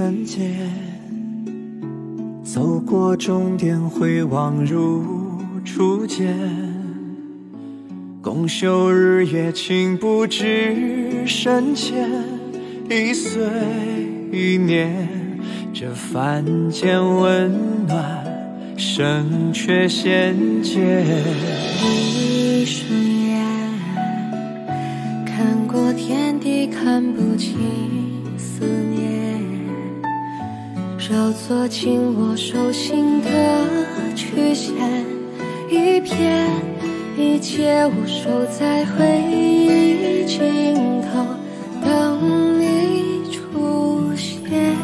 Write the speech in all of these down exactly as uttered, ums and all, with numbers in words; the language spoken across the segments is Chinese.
瞬间，走过终点，回望如初见。共修日月，情不知深浅。一岁一年，这凡间温暖，胜却仙界。 一瞬眼，看过天地，看不清思念。绕作紧握手心的曲线，一片一切，我守在回忆尽头，等你出现。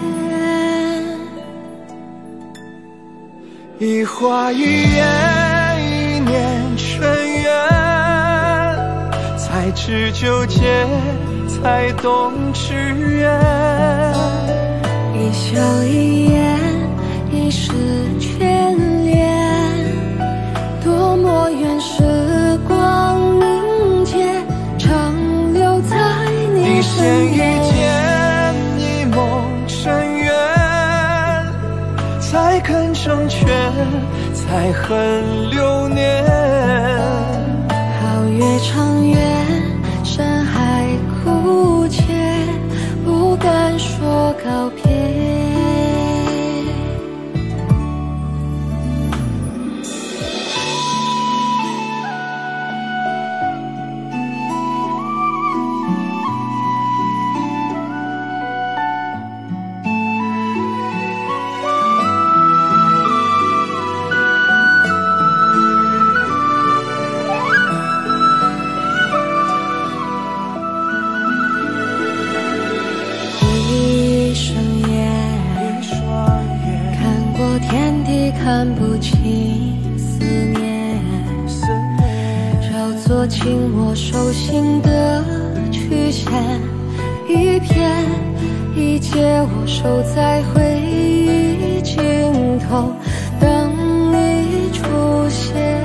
一花一叶，一年尘缘，才知纠结，才懂痴缘。 一笑一言，一世眷恋，多么愿时光凝结，长留在你身边。 一线一剑，一梦深渊，才肯成全，才恨流年。 皓月长圆，山海枯竭，不敢说告别。看不清思念，绕作紧握手心的曲线，一片一截，我守在回忆尽头，等你出现。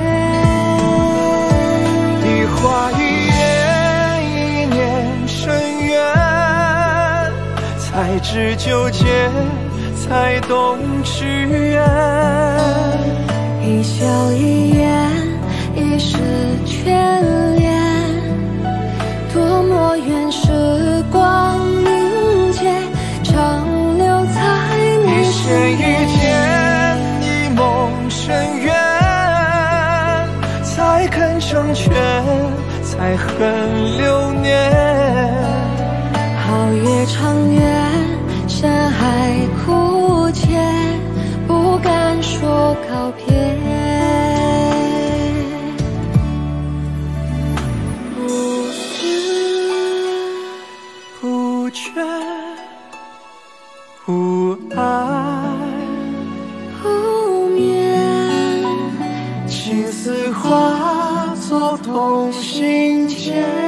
一花一叶，一年深缘，才知纠结，才懂痴缘。 一笑一言，一世眷恋，多么愿时光凝结，长留在你身边。 一线一剑，一梦深渊，才肯成全，才恨流年。 皓月长圆，山海枯竭，不敢说告别。不思不倦，不爱， 不眠， 情丝化作同心结。